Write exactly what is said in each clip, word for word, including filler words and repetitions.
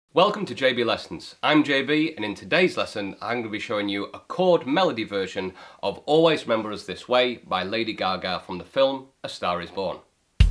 Welcome to J B Lessons. I'm J B, and in today's lesson I'm going to be showing you a chord melody version of Always Remember Us This Way by Lady Gaga from the film A Star Is Born.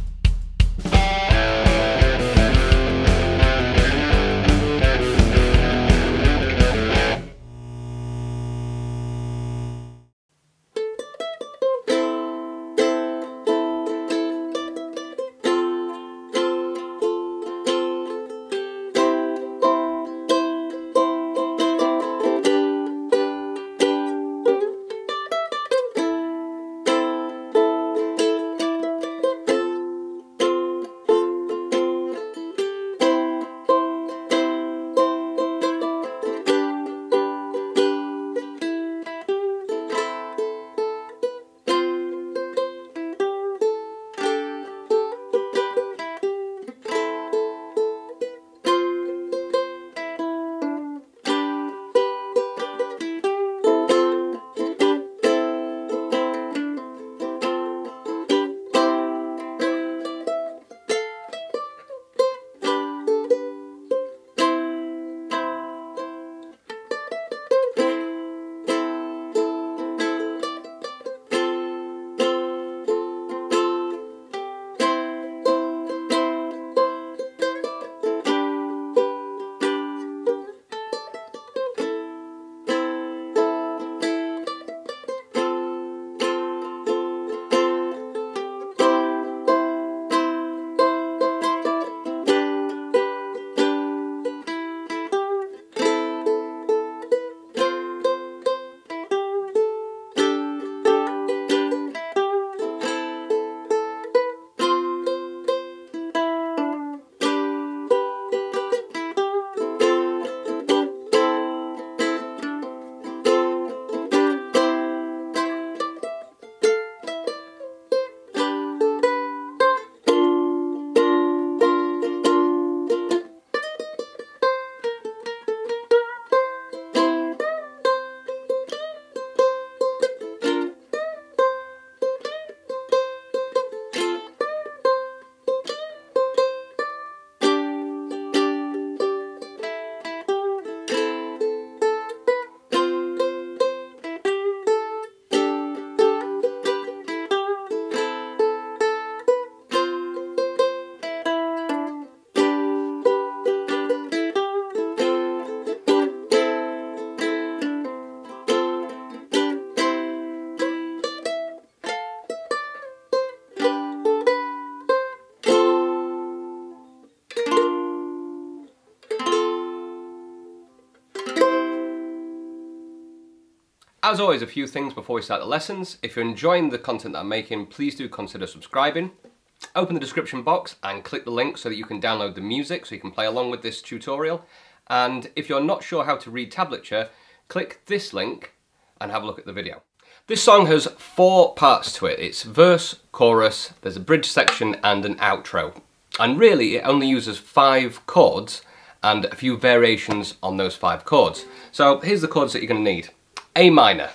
As always, a few things before we start the lessons. If you're enjoying the content that I'm making, please do consider subscribing. Open the description box and click the link so that you can download the music so you can play along with this tutorial. And if you're not sure how to read tablature, click this link and have a look at the video. This song has four parts to it. It's verse, chorus, there's a bridge section and an outro. And really it only uses five chords and a few variations on those five chords. So here's the chords that you're going to need. A minor.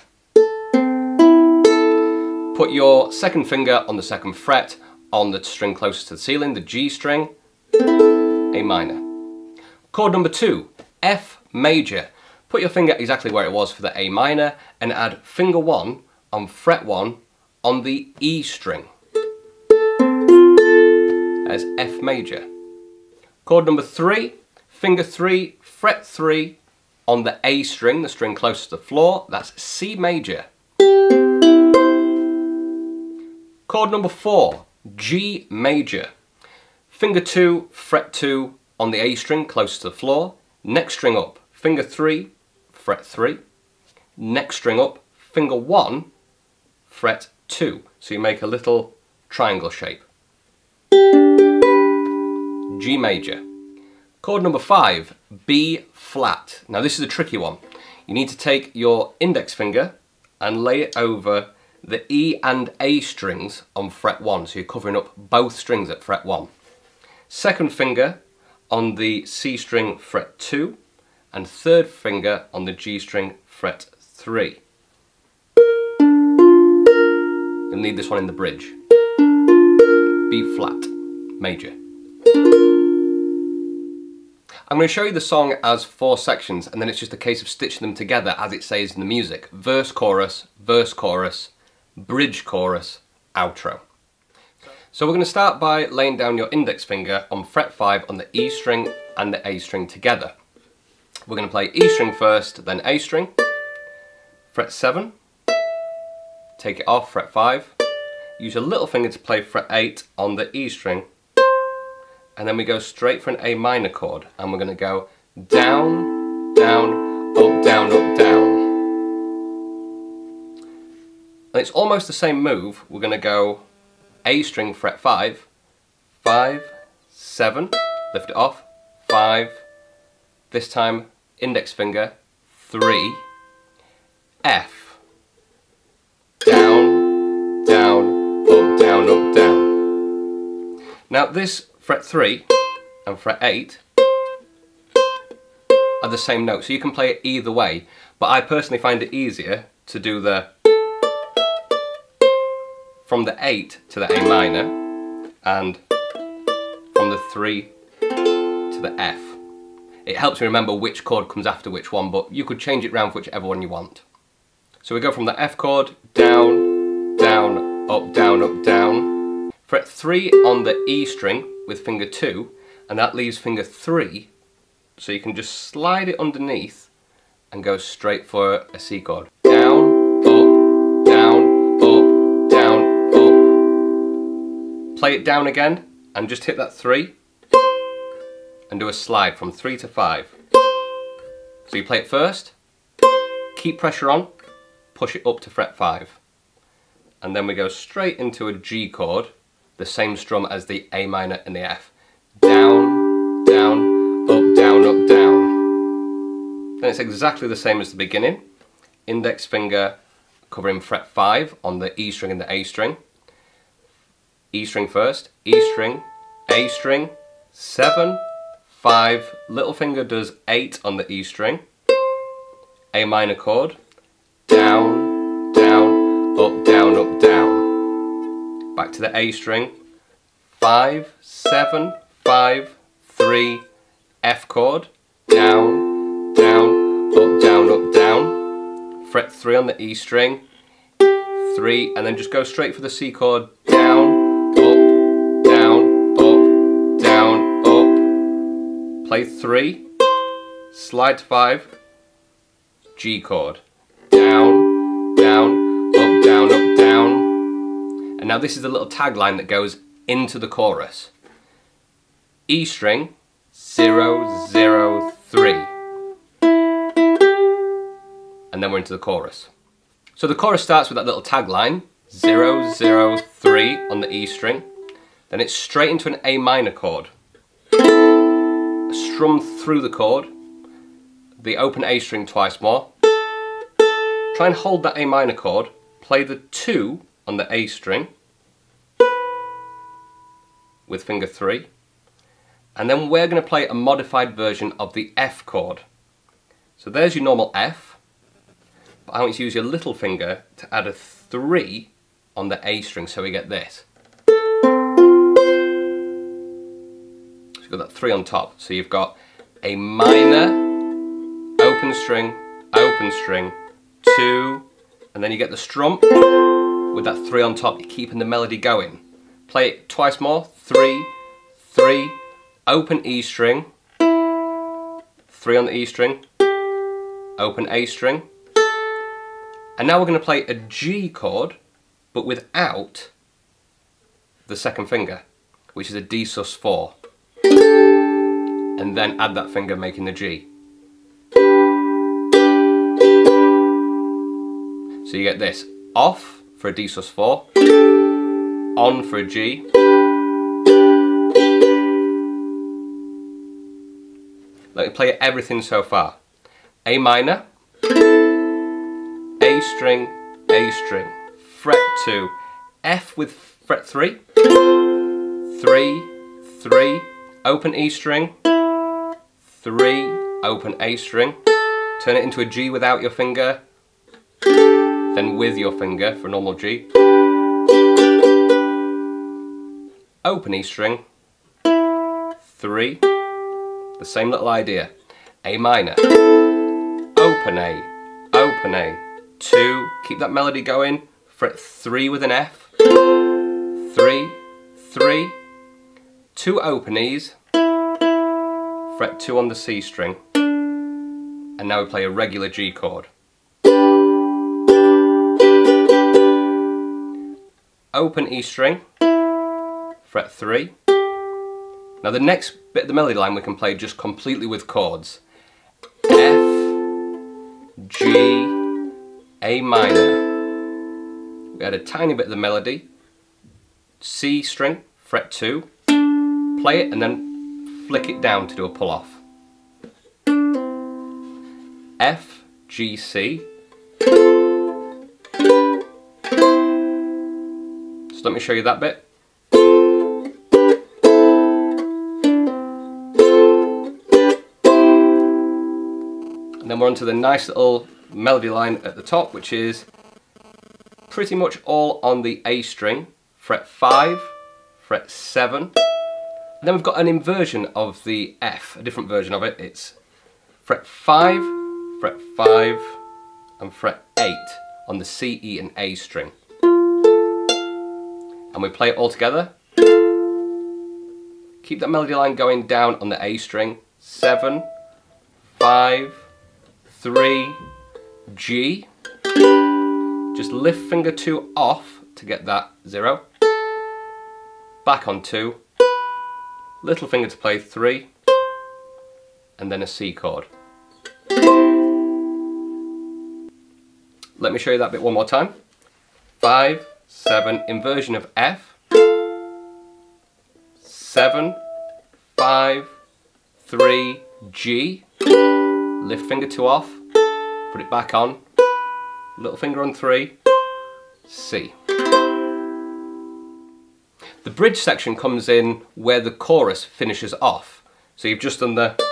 Put your second finger on the second fret on the string closest to the ceiling, the G string, A minor. Chord number two, F major. Put your finger exactly where it was for the A minor and add finger one on fret one on the E string as F major. Chord number three, finger three, fret three, on the A string, the string closest to the floor, that's C major. Chord number four, G major. Finger two, fret two on the A string closest to the floor, next string up, finger three, fret three, next string up, finger one, fret two. So you make a little triangle shape. G major. Chord number five, B flat. Now this is a tricky one. You need to take your index finger and lay it over the E and A strings on fret one, so you're covering up both strings at fret one. Second finger on the C string fret two, and third finger on the G string fret three. You'll need this one in the bridge. B flat, major. I'm going to show you the song as four sections, and then it's just a case of stitching them together as it says in the music. Verse, chorus, verse, chorus, bridge, chorus, outro. So we're going to start by laying down your index finger on fret five on the E string and the A string together. We're going to play E string first, then A string, fret seven, take it off, fret five, use your little finger to play fret eight on the E string, and then we go straight for an A minor chord, and we're going to go down, down, up, down, up, down. And it's almost the same move. We're going to go A string, fret five, five, seven, lift it off, five, this time index finger, three, F, down, down, up, down, up, down. Now this fret three and fret eight are the same note, so you can play it either way, but I personally find it easier to do the from the eight to the A minor and from the three to the F. It helps me remember which chord comes after which one, but you could change it round for whichever one you want. So we go from the F chord, down, down, up, down, up, down. Fret three on the E string with finger two, and that leaves finger three, so you can just slide it underneath and go straight for a C chord. Down, up, down, up, down, up. Play it down again and just hit that three and do a slide from three to five. So you play it first, keep pressure on, push it up to fret five, and then we go straight into a G chord, the same strum as the A minor and the F. Down, down, up, down, up, down. Then it's exactly the same as the beginning. Index finger covering fret five on the E string and the A string. E string first, E string, A string, seven, five, little finger does eight on the E string, A minor chord, down, down, up, down, up, down. Back to the A string, five, seven, five, three, F chord, down, down, up, down, up, down, fret three on the E string, three, and then just go straight for the C chord, down, up, down, up, down, up, play three, slide to five, G chord, down, down, up, down, up, down. And now this is the little tagline that goes into the chorus. E string, zero, zero, three. And then we're into the chorus. So the chorus starts with that little tagline, zero, zero, three on the E string. Then it's straight into an A minor chord. Strum through the chord, the open A string twice more. Try and hold that A minor chord, play the two on the A string with finger three, and then we're going to play a modified version of the F chord. So there's your normal F, but I want you to use your little finger to add a three on the A string, so we get this. So you've got that three on top, so you've got A minor, open string, open string, two, and then you get the strum with that three on top, you're keeping the melody going. Play it twice more, three, three, open E string, three on the E string, open A string, and now we're going to play a G chord, but without the second finger, which is a D sus four, and then add that finger making the G. So you get this, off for a D sus four, on for a G, let me play everything so far. A minor, A string, A string, fret two, F with fret three, three, three, open E string, three, open A string, turn it into a G without your finger, then with your finger for a normal G, open E string, three, the same little idea. A minor, open A, open A, two, keep that melody going, fret three with an F, three, three, two open E's, fret two on the C string, and now we play a regular G chord. Open E string, fret three. Now the next bit of the melody line we can play just completely with chords. F, G, A minor. We add a tiny bit of the melody. C string, fret two. Play it and then flick it down to do a pull off. F, G, C. So let me show you that bit. And then we're on to the nice little melody line at the top, which is pretty much all on the A string, fret five, fret seven. And then we've got an inversion of the F, a different version of it. It's fret five, fret five, and fret eight on the C, E, and A string. And we play it all together. Keep that melody line going down on the A string. Seven, five, three, G. Just lift finger two off to get that zero. Back on two. Little finger to play three. And then a C chord. Let me show you that bit one more time. Five, seven, inversion of F. Seven, five, three, G. Lift finger two off, put it back on, little finger on three, C. The bridge section comes in where the chorus finishes off. So you've just done the...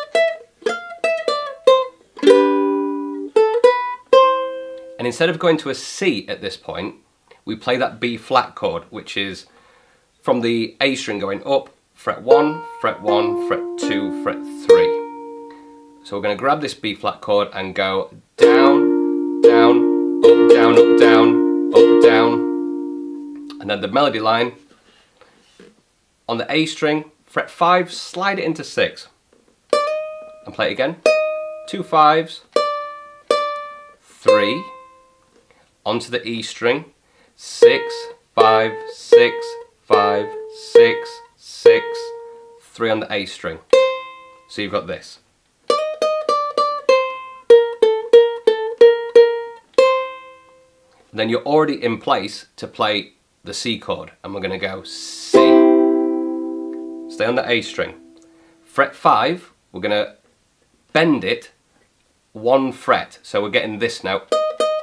And instead of going to a C at this point, we play that B flat chord, which is from the A string going up, fret one, fret one, fret two, fret three. So we're going to grab this B flat chord and go down, down, up, down, up, down, up, down. And then the melody line on the A string, fret five, slide it into six. And play it again. Two fives, three, onto the E string, six, five, six, five, six, six, three on the A string. So you've got this. Then you're already in place to play the C chord, and we're going to go C. Stay on the A string. Fret five, we're going to bend it one fret, so we're getting this note.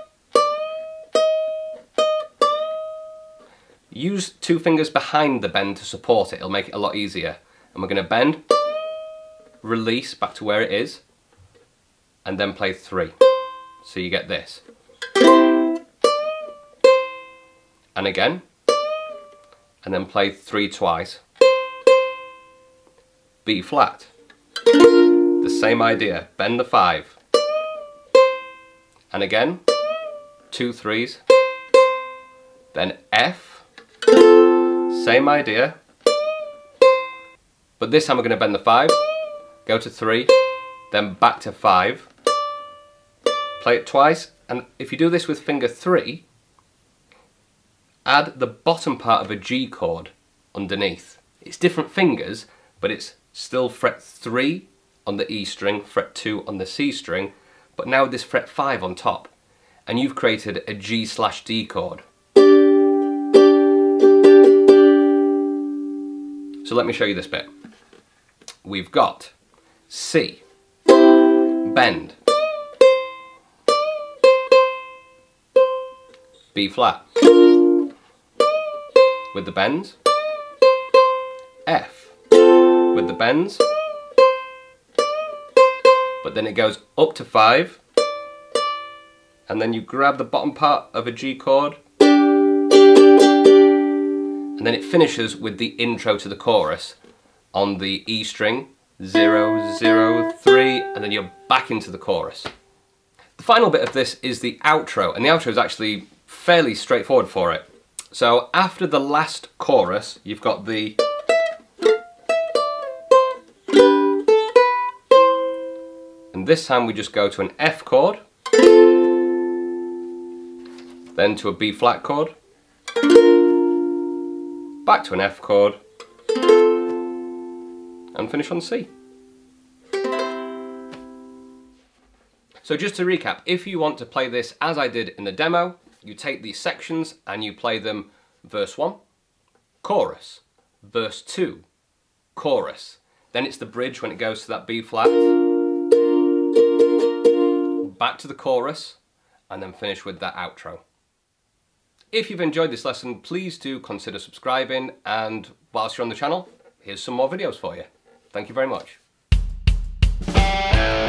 Use two fingers behind the bend to support it, it'll make it a lot easier. And we're going to bend, release back to where it is, and then play three. So you get this. And again, and then play three twice. B flat. The same idea, bend the five. And again, two threes. Then F, same idea. But this time we're going to bend the five, go to three, then back to five. Play it twice, and if you do this with finger three, add the bottom part of a G chord underneath. It's different fingers, but it's still fret three on the E string, fret two on the C string, but now with this fret five on top, and you've created a G slash D chord. So let me show you this bit. We've got C, bend, B flat, with the bends, F with the bends, but then it goes up to five, and then you grab the bottom part of a G chord, and then it finishes with the intro to the chorus on the E string, zero, zero, three, and then you're back into the chorus. The final bit of this is the outro, and the outro is actually fairly straightforward for it. So after the last chorus, you've got the and this time we just go to an F chord, then to a B flat chord, back to an F chord, and finish on C. So just to recap, if you want to play this as I did in the demo, you take these sections and you play them verse one, chorus, verse two, chorus. Then it's the bridge when it goes to that B flat, back to the chorus, and then finish with that outro. If you've enjoyed this lesson, please do consider subscribing, and whilst you're on the channel, here's some more videos for you. Thank you very much.